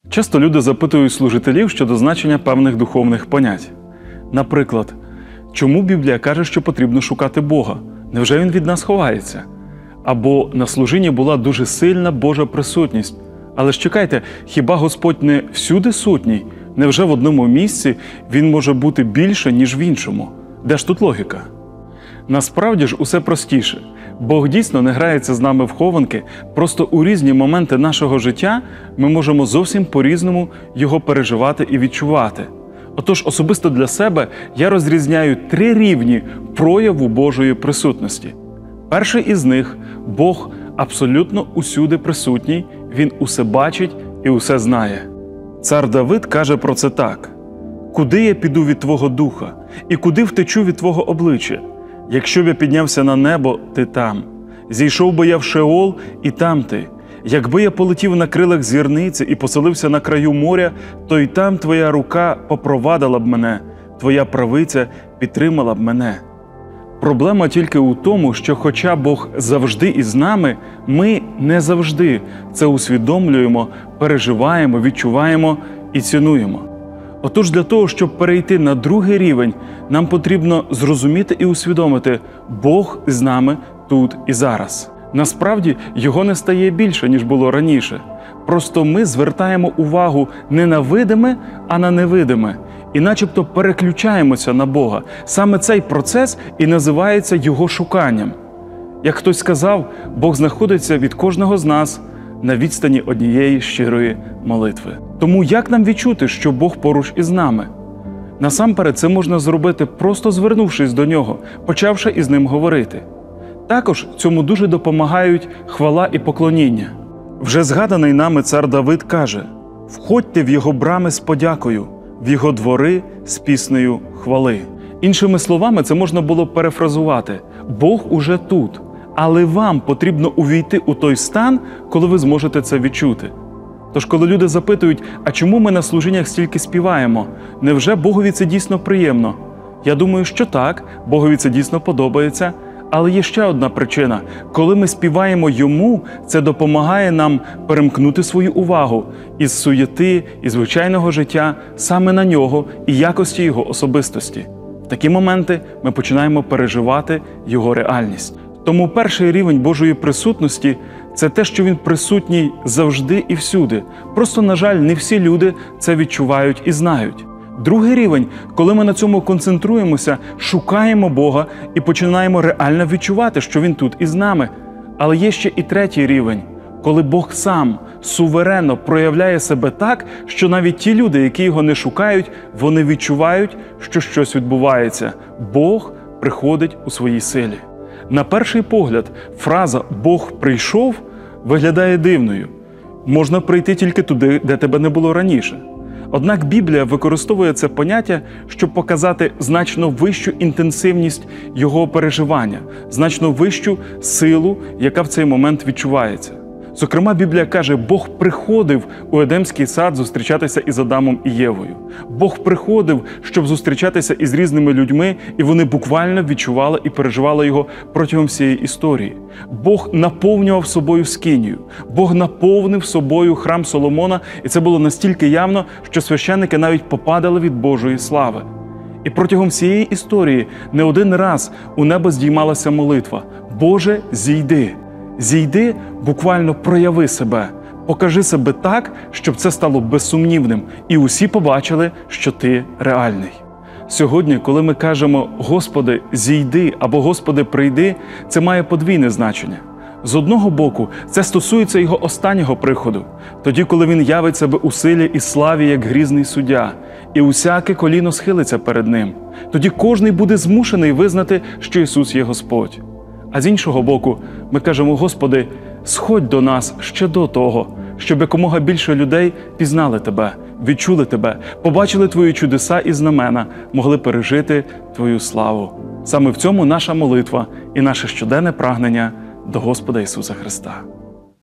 Часто люди запитують служителів щодо значення певних духовних понять. Наприклад, чому Біблія каже, що потрібно шукати Бога? Невже Він від нас ховається? Або на служінні була дуже сильна Божа присутність. Але ж чекайте, хіба Господь не всюди сутній? Невже в одному місці Він може бути більше, ніж в іншому? Де ж тут логіка? Насправді ж усе простіше. Бог дійсно не грається з нами в хованки, просто у різні моменти нашого життя ми можемо зовсім по-різному Його переживати і відчувати. Отож, особисто для себе я розрізняю 3 рівні прояву Божої присутності. Перший із них – Бог абсолютно усюди присутній, Він усе бачить і усе знає. Цар Давид каже про це так: «Куди я піду від Твого духа, і куди втечу від Твого обличчя? Якщо б я піднявся на небо, Ти там. Зійшов би я в Шеол, і там Ти. Якби я полетів на крилах зірниці і поселився на краю моря, то й там Твоя рука попровадила б мене, Твоя правиця підтримала б мене». Проблема тільки у тому, що хоча Бог завжди із нами, ми не завжди це усвідомлюємо, переживаємо, відчуваємо і цінуємо. Отож, для того, щоб перейти на другий рівень, нам потрібно зрозуміти і усвідомити – Бог з нами тут і зараз. Насправді, Його не стає більше, ніж було раніше. Просто ми звертаємо увагу не на видиме, а на невидиме. І начебто переключаємося на Бога. Саме цей процес і називається Його шуканням. Як хтось сказав, Бог знаходиться від кожного з нас на відстані однієї щирої молитви. Тому як нам відчути, що Бог поруч із нами? Насамперед це можна зробити, просто звернувшись до Нього, почавши із Ним говорити. Також цьому дуже допомагають хвала і поклоніння. Вже згаданий нами цар Давид каже: «Входьте в Його брами з подякою, в Його двори з піснею хвали». Іншими словами, це можна було перефразувати: Бог уже тут, але вам потрібно увійти у той стан, коли ви зможете це відчути. Тож, коли люди запитують, а чому ми на служіннях стільки співаємо? Невже Богові це дійсно приємно? Я думаю, що так, Богові це дійсно подобається. Але є ще одна причина. Коли ми співаємо Йому, це допомагає нам перемкнути свою увагу із суєти, із звичайного життя саме на Нього і якості Його особистості. В такі моменти ми починаємо переживати Його реальність. Тому перший рівень Божої присутності – це те, що Він присутній завжди і всюди. Просто, на жаль, не всі люди це відчувають і знають. Другий рівень, коли ми на цьому концентруємося, шукаємо Бога і починаємо реально відчувати, що Він тут із нами. Але є ще і третій рівень, коли Бог сам суверенно проявляє себе так, що навіть ті люди, які Його не шукають, вони відчувають, що щось відбувається. Бог приходить у своїй силі. На перший погляд, фраза «Бог прийшов» виглядає дивною. Можна прийти тільки туди, де тебе не було раніше. Однак Біблія використовує це поняття, щоб показати значно вищу інтенсивність Його переживання, значно вищу силу, яка в цей момент відчувається. Зокрема, Біблія каже, Бог приходив у Едемський сад зустрічатися із Адамом і Євою. Бог приходив, щоб зустрічатися із різними людьми, і вони буквально відчували і переживали Його протягом всієї історії. Бог наповнював собою скинію. Бог наповнив собою храм Соломона, і це було настільки явно, що священники навіть попадали від Божої слави. І протягом всієї історії не один раз у небо здіймалася молитва: «Боже, зійди». Зійди, буквально прояви себе, покажи себе так, щоб це стало безсумнівним, і усі побачили, що ти реальний. Сьогодні, коли ми кажемо «Господи, зійди» або «Господи, прийди», це має подвійне значення. З одного боку, це стосується Його останнього приходу, тоді, коли Він явить себе у силі і славі, як грізний суддя, і усяке коліно схилиться перед Ним. Тоді кожний буде змушений визнати, що Ісус є Господь. А з іншого боку, ми кажемо: «Господи, сходь до нас ще до того, щоб якомога більше людей пізнали Тебе, відчули Тебе, побачили Твої чудеса і знамена, могли пережити Твою славу». Саме в цьому наша молитва і наше щоденне прагнення до Господа Ісуса Христа.